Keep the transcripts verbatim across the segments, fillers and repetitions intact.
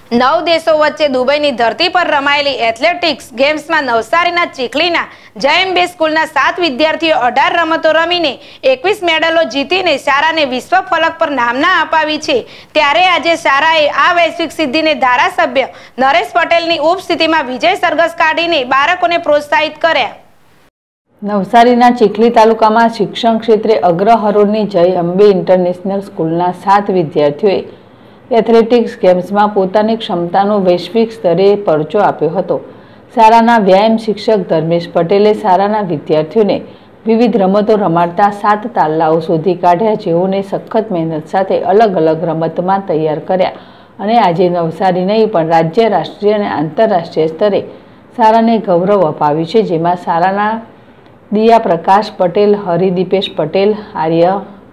નવ દેશો વચ્ચે દુબઈની ધરતી પર રમાયેલી એથ્લેટિક્સ ગેમ્સમાં નવસારીના ચીખલીના જયંબે સ્કૂલના સાત વિદ્યાર્થીઓ અઢાર રમતો રમીને એકવીસ મેડલો જીતીને શાળાને વિશ્વ ફલક પર નામના અપાવી છે। ત્યારે આજે શાળાએ આ વૈશ્વિક સિદ્ધિને ધારાસભ્ય નરેશ પટેલની ઉપસ્થિતિમાં વિજય સરઘસ કાઢીને બાળકોને પ્રોત્સાહિત કર્યા। નવસારીના ચીખલી તાલુકામાં શિક્ષણ ક્ષેત્રે અગ્રહરોળની જય અંબે ઇન્ટરનેશનલ સ્કૂલના સાત વિદ્યાર્થીઓએ એથ્લેટિક્સ ગેમ્સમાં પોતાની ક્ષમતાનો વૈશ્વિક સ્તરે પરચો આપ્યો હતો। શાળાના વ્યાયામ શિક્ષક ધર્મેશ પટેલે શાળાના વિદ્યાર્થીઓને વિવિધ રમતો રમાડતા સાત તાલાઓ શોધી કાઢ્યા, જેઓને સખત મહેનત સાથે અલગ અલગ રમતમાં તૈયાર કર્યા અને આજે નવસારી નહીં પણ રાજ્ય, રાષ્ટ્રીય અને આંતરરાષ્ટ્રીય સ્તરે શાળાને ગૌરવ અપાવ્યું છે। જેમાં શાળાના દિયા પ્રકાશ પટેલ, હરિદીપેશ પટેલ, આર્ય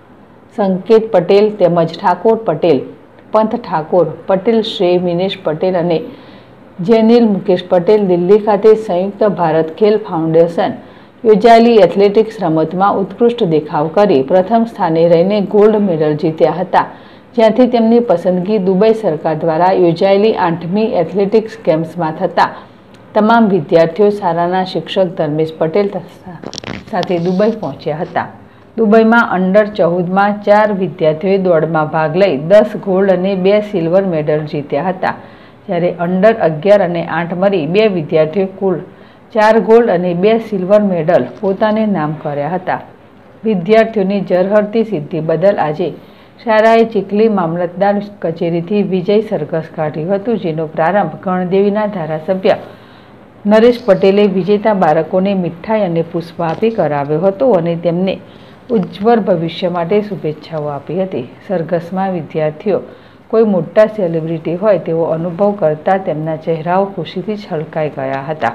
સંકેત પટેલ તેમજ ઠાકોર પટેલ, પંથ ઠાકોર પટેલ, શ્રી મિનેશ પટેલ અને જેનિલ મુકેશ પટેલ દિલ્હી ખાતે સંયુક્ત ભારત ખેલ ફાઉન્ડેશન યોજાયેલી એથ્લેટિક્સ રમતમાં ઉત્કૃષ્ટ દેખાવ કરી પ્રથમ સ્થાને રહીને ગોલ્ડ મેડલ જીત્યા હતા, જ્યાંથી તેમની પસંદગી દુબઈ સરકાર દ્વારા યોજાયેલી આઠમી એથ્લેટિક્સ ગેમ્સમાં થતા તમામ વિદ્યાર્થીઓ શાળાના શિક્ષક ધર્મેશ પટેલ સાથે દુબઈ પહોંચ્યા હતા। દુબઈમાં અંડર ચૌદમાં ચાર વિદ્યાર્થીઓએ દોડમાં ભાગ લઈ દસ ગોલ્ડ અને બે સિલ્વર મેડલ જીત્યા હતા, જ્યારે અંડર અગિયાર અને આઠ મળી બે વિદ્યાર્થીઓએ કુલ ચાર ગોલ્ડ અને બે સિલ્વર મેડલ પોતાને નામ કર્યા હતા। વિદ્યાર્થીઓની ઝરહળતી સિદ્ધિ બદલ આજે શાળાએ ચીખલી મામલતદાર કચેરીથી વિજય સરઘસ કાઢ્યું હતું, જેનો પ્રારંભ ગણદેવીના ધારાસભ્ય નરેશ પટેલે વિજેતા બાળકોને મીઠાઈ અને પુષ્પ આપી કરાવ્યો હતો અને તેમને ઉજ્જવળ ભવિષ્ય માટે શુભેચ્છાઓ આપી હતી। સરઘસમાં વિદ્યાર્થીઓ કોઈ મોટા સેલિબ્રિટી હોય તેવો અનુભવ કરતા તેમના ચહેરાઓ ખુશીથી છલકાઈ ગયા હતા,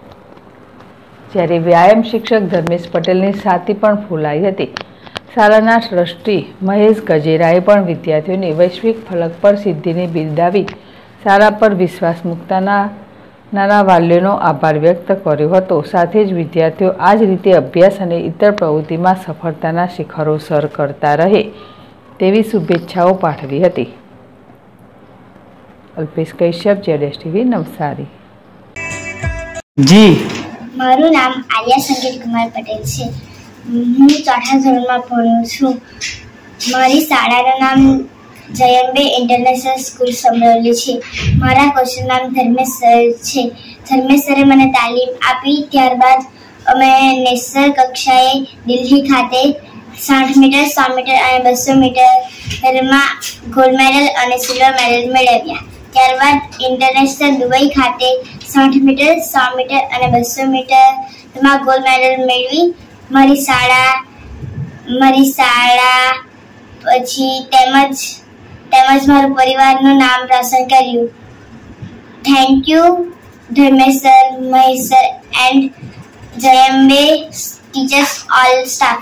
જ્યારે વ્યાયામ શિક્ષક ધર્મેશ પટેલની છાતી પણ ફૂલાઈ હતી। શાળાના ટ્રસ્ટી મહેશ ગજેરાએ પણ વિદ્યાર્થીઓની વૈશ્વિક ફલક પર સિદ્ધિને બિરદાવી શાળા પર વિશ્વાસ મૂકતાના નાના વાલીઓનો આભાર વ્યક્ત કર્યો હતો। સાથે જ વિદ્યાર્થીઓ આ જ રીતે અભ્યાસ અને ઇતર પ્રવૃત્તિમાં સફળતાના શિખરો સર કરતા રહે તેવી શુભેચ્છાઓ પાઠવી હતી। અલ્પેશ કશ્યપ, જેડેશ ટીવી, નવસારી। જી, મારું નામ આર્ય સંકેત કુમાર પટેલ છે। હું ચોથા ધોરણમાં ભણું છું। મારી શાળાનું નામ જયંબે ઇન્ટરનેશનલ સ્કૂલ સમરોલી છે। મારા કોચનું નામ ધર્મેશ સર છે। ધર્મેશ સરે મને તાલીમ આપી, ત્યારબાદ અમે નેશનલ કક્ષાએ દિલ્હી ખાતે સાઠ મીટર, સો મીટર અને બસો મીટરમાં ગોલ્ડ મેડલ અને સિલ્વર મેડલ મેળવ્યા। ત્યારબાદ ઇન્ટરનેશનલ દુબઈ ખાતે સાઠ મીટર, સો મીટર અને બસો મીટરમાં ગોલ્ડ મેડલ મેળવી મારી શાળા મારી શાળા પછી તેમજ તેમજ મારું પરિવારનું નામ રોશન કર્યું। Thank you Dharmesh sir, Mahesh sir and Jayambe teachers all staff.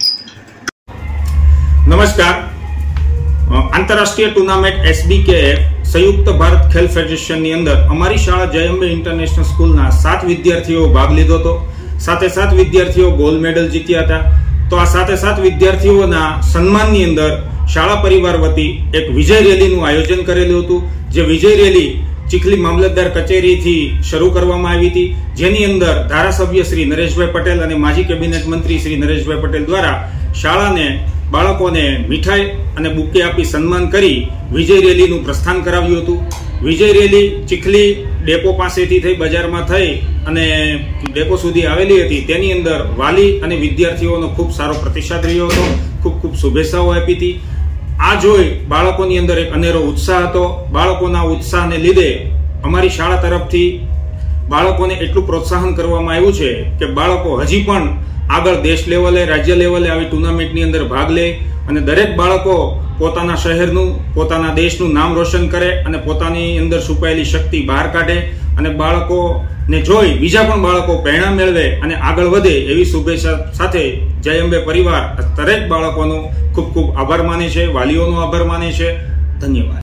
નમસ્કાર। આંતરરાષ્ટ્રીય ટુર્નામેન્ટ એસબીકેએફ સંયુક્ત ભારત ખેલ ફેડરેશનની અંદર અમારી શાળા જયંબે ઇન્ટરનેશનલ સ્કૂલના સાત વિદ્યાર્થીઓ ભાગ લીધો હતો। સાથે સાત વિદ્યાર્થીઓ ગોલ્ડ મેડલ જીત્યા હતા। તો આ સાથે સાત વિદ્યાર્થીઓના સન્માનની અંદર શાળા પરિવાર વતી એક વિજય રેલીનું આયોજન કરેલું હતું, જે વિજય રેલી ચીખલી મામલતદાર કચેરીથી શરૂ કરવામાં આવી હતી, જેની અંદર ધારાસભ્ય શ્રી નરેશભાઈ પટેલ અને માજી કેબિનેટ મંત્રી શ્રી નરેશભાઈ પટેલ દ્વારા શાળાને બાળકોને મીઠાઈ અને બુકે આપી સન્માન કરી વિજય રેલીનું પ્રસ્થાન કરાવ્યું હતું। વિજય રેલી ચીખલી ડેપો પાસેથી થઈ બજારમાં થઈ અને ડેપો સુધી આવેલી હતી। તેની અંદર વાલી અને વિદ્યાર્થીઓનો ખૂબ સારો પ્રતિસાદ રહ્યો હતો, ખૂબ ખૂબ શુભેચ્છાઓ આપી હતી। આ જોઈ બાળકોની અંદર એક અનેરો ઉત્સાહ હતો। બાળકોના ઉત્સાહને લીધે અમારી શાળા તરફથી બાળકોને એટલું પ્રોત્સાહન કરવામાં આવ્યું છે કે બાળકો હજી પણ આગળ દેશ લેવલે, રાજ્ય લેવલે આવી ટુર્નામેન્ટની અંદર ભાગ લે અને દરેક બાળકો પોતાના શહેરનું, પોતાના દેશનું નામ રોશન કરે અને પોતાની અંદર છુપાયેલી શક્તિ બહાર કાઢે અને બાળકોને જોઈ બીજા પણ બાળકો પ્રેરણા મેળવે અને આગળ વધે એવી શુભેચ્છા સાથે જયંબે પરિવાર દરેક બાળકોનો ખૂબ ખૂબ આભાર માને છે, વાલીઓનો આભાર માને છે। ધન્યવાદ।